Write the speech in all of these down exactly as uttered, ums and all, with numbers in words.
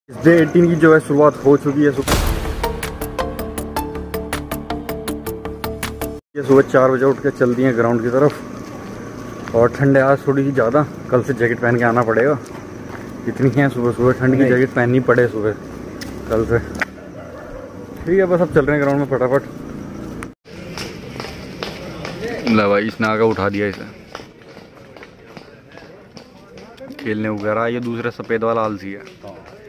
Day अठारह की जो है शुरुआत हो चुकी है। ये सुबह चार बजे उठ के चल दिए ग्राउंड की तरफ और ठंड है आज थोड़ी सी ज़्यादा। कल से जैकेट पहन के आना पड़ेगा। इतनी है सुबह सुबह ठंड की जैकेट पहननी पड़े सुबह कल से। ठीक है बस अब चल रहे हैं ग्राउंड में फटाफट। ला भाई इसने आगे उठा दिया इसे खेलने वगैरह। ये दूसरा सफ़ेद वाला आलसी है।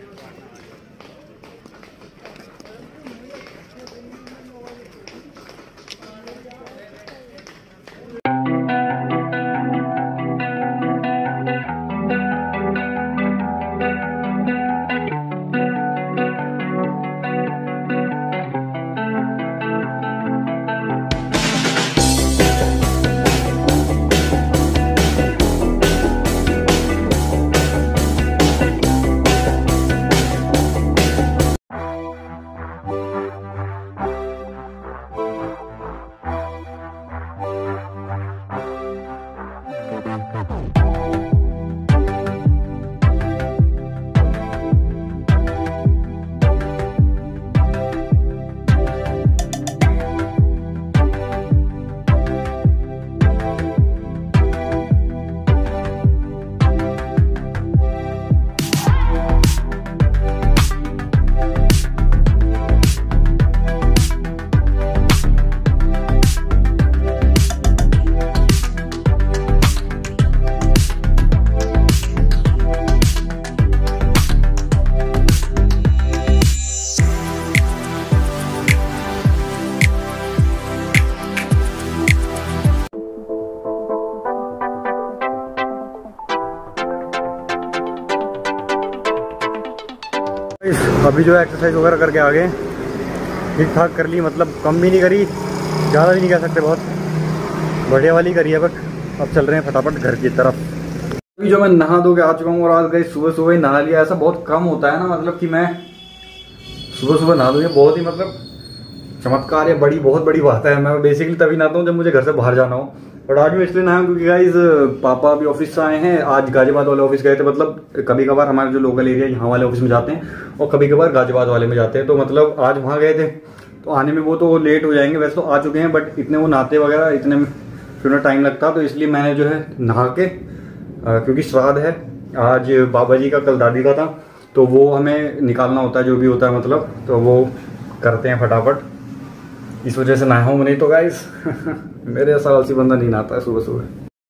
अभी जो है एक्सरसाइज वगैरह करके आ गए, ठीक ठाक कर ली, मतलब कम भी नहीं करी ज़्यादा भी नहीं कह सकते, बहुत बढ़िया वाली करी है। बस अब चल रहे हैं फटाफट घर की तरफ। अभी जो मैं नहा धो के आ चुका हूँ और आज गई सुबह सुबह ही नहा लिया। ऐसा बहुत कम होता है ना, मतलब कि मैं सुबह सुबह नहा दूँ, बहुत ही मतलब चमत्कार है, बड़ी बहुत बड़ी बात है। मैं बेसिकली तभी नहाता हूँ जब मुझे घर से बाहर जाना हो। बट आज मैं इसलिए नहाया क्योंकि गाइज पापा अभी ऑफिस से आए हैं। आज गाजियाबाद वाले ऑफिस गए थे। मतलब कभी कभार हमारे जो लोकल एरिया यहाँ वाले ऑफिस में जाते हैं और कभी कभार गाजियाबाद वाले में जाते हैं। तो मतलब आज वहाँ गए थे तो आने में वो तो लेट हो जाएंगे, वैसे तो आ चुके हैं बट इतने वो नहाते वगैरह इतने में फिर टाइम लगता। तो इसलिए मैंने जो है नहा के, क्योंकि श्राद्ध है आज बाबा जी का, कल दादी का था, तो वो हमें निकालना होता है जो भी होता है, मतलब तो वो करते हैं फटाफट, इस वजह से नहाया हूँ। नहीं तो गाइस मेरे ऐसा आलसी बंदा नहीं नहाता है सुबह सुबह।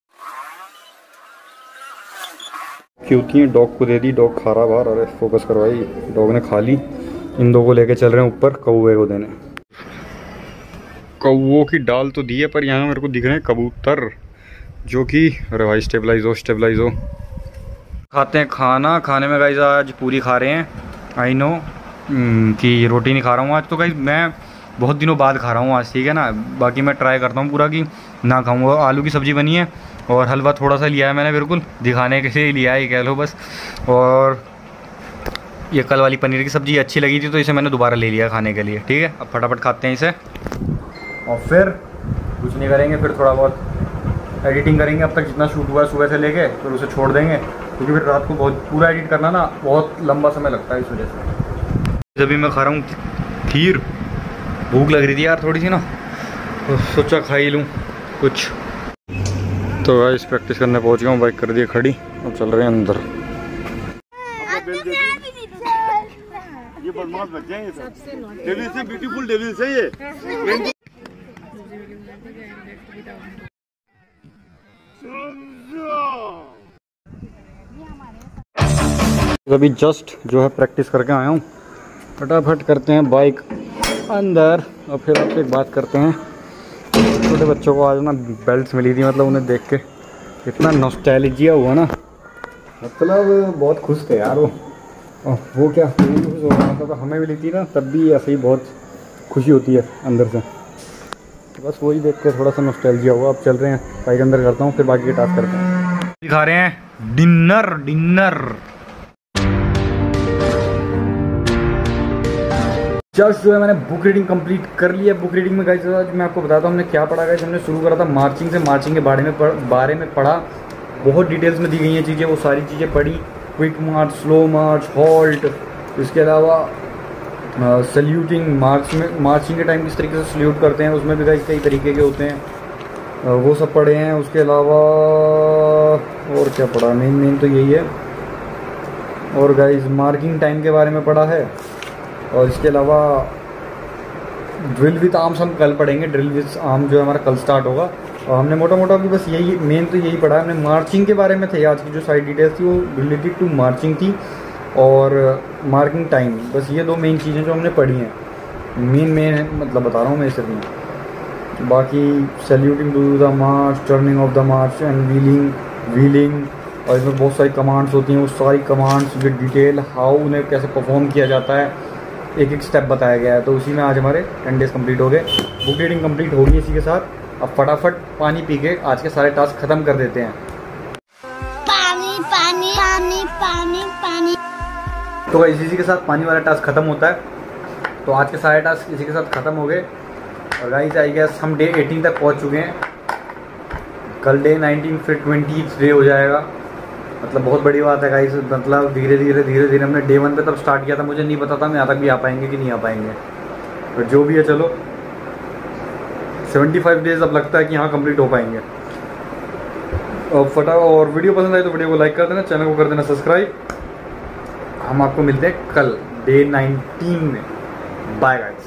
क्योंकि डॉग को दे दी, डॉग खा रहा बाहर। अरे फोकस करवाई, डॉग ने खा ली। इन दो को लेके चल रहे हैं ऊपर कौवे को देने। कौवों की डाल तो दी है पर यहाँ मेरे को दिख रहे हैं कबूतर, जो कि अरे भाई स्टेबलाइज हो स्टेबलाइज हो। खाते हैं खाना। खाने में गाइस आज पूरी खा रहे हैं। आई नो कि रोटी नहीं खा रहा हूँ आज, तो गाइस मैं बहुत दिनों बाद खा रहा हूँ आज, ठीक है ना। बाकी मैं ट्राई करता हूँ पूरा कि ना खाऊंगा। आलू की सब्ज़ी बनी है और हलवा थोड़ा सा लिया है मैंने, बिल्कुल दिखाने के लिए लिया है ये कह लो बस। और ये कल वाली पनीर की सब्ज़ी अच्छी लगी थी तो इसे मैंने दोबारा ले लिया खाने के लिए, ठीक है। अब फटाफट खाते हैं इसे और फिर कुछ नहीं करेंगे, फिर थोड़ा बहुत एडिटिंग करेंगे। अब तक जितना शूट हुआ है सुबह से लेके फिर उसे छोड़ देंगे, क्योंकि फिर रात को बहुत पूरा एडिट करना ना बहुत लंबा समय लगता है, इस वजह से। अभी मैं खा रहा हूँ खीर, भूख लग रही थी यार थोड़ी सी ना, तो सोचा खा ही लूँ कुछ। तो गाइस प्रैक्टिस करने पहुँच गया हूँ, बाइक कर दी खड़ी और चल रहे हैं अंदर। ये बदमाश बच्चे हैं, ये सब डेविल से ब्यूटीफुल डेविल से ये। अभी जस्ट जो है प्रैक्टिस करके आया हूँ, फटाफट करते हैं बाइक अंदर और फिर आपसे एक बात करते हैं। छोटे बच्चों को आज ना बेल्ट्स मिली थी, मतलब उन्हें देख के इतना नॉस्टैल्जिया हुआ ना, मतलब बहुत खुश थे यार वो। और वो क्या खुश हो रहा था, तो हमें मिली थी ना तब भी ऐसे ही बहुत खुशी होती है अंदर से। तो बस वही देख के थोड़ा सा नॉस्टैल्जिया हुआ। अब चल रहे हैं बाइक अंदर करता हूँ, फिर बाकी के टास्क करते हैं। दिखा रहे हैं डिनर डिनर जस्ट जो है मैंने बुक रीडिंग कंप्लीट कर ली है। बुक रीडिंग में गाइस आज मैं आपको बताता हूँ हमने क्या पढ़ा। गाइस हमने शुरू करा था मार्चिंग से, मार्चिंग के बारे में पढ़, बारे में पढ़ा। बहुत डिटेल्स में दी गई हैं चीज़ें, वो सारी चीज़ें पढ़ी। Quick march, slow march, halt, इसके अलावा सल्यूटिंग मार्च में मार्चिंग के टाइम किस तरीके से सल्यूट करते हैं उसमें भी गाइस कई तरीके के होते हैं, आ, वो सब पढ़े हैं। उसके अलावा और क्या पढ़ा, मेन मेन तो यही है। और गाइस मार्किंग टाइम के बारे में पढ़ा है। और इसके अलावा ड्रिल विथ आर्म्स हम कल पढ़ेंगे, ड्रिल विथ आर्म जो है हमारा कल स्टार्ट होगा। और हमने मोटा मोटा भी बस यही मेन तो यही पढ़ा है। हमने मार्चिंग के बारे में थे, आज की जो साइड डिटेल्स थी वो रिलेटेड टू मार्चिंग थी और मार्किंग टाइम, बस ये दो मेन चीज़ें जो हमने पढ़ी हैं, मेन मेन मतलब बता रहा हूँ मैं सिर्फ में। बाकी saluting to the march, turning of the march and wheeling wheeling और इसमें बहुत सारी कमांड्स होती हैं, वो सारी कमांड्स विद डिटेल हाउ उन्हें कैसे परफॉर्म किया जाता है, एक एक स्टेप बताया गया है। तो उसी में आज हमारे टेन डेज़ कंप्लीट हो गए। बुक रीडिंग कंप्लीट होगी इसी के साथ। अब फटाफट पानी पी के आज के सारे टास्क ख़त्म कर देते हैं। पानी पानी पानी पानी पानी। तो इसी के साथ पानी वाला टास्क ख़त्म होता है। तो आज के सारे टास्क इसी के साथ ख़त्म हो गए। और गाइस आई गेस हम डे एटीन तक पहुंच चुके हैं। कल डे नाइनटीन फिर ट्वेंटी डे हो जाएगा, मतलब बहुत बड़ी बात है गाइस। मतलब धीरे धीरे धीरे धीरे हमने डे वन पे तब स्टार्ट किया था, मुझे नहीं पता था हम यहाँ तक भी आ पाएंगे कि नहीं आ पाएंगे। और जो भी है चलो पचहत्तर डेज अब लगता है कि हाँ कंप्लीट हो पाएंगे। और फटा और वीडियो पसंद आए तो वीडियो को लाइक कर देना, चैनल को कर देना सब्सक्राइब। हम आपको मिलते हैं कल डे नाइनटीन में। Bye guys.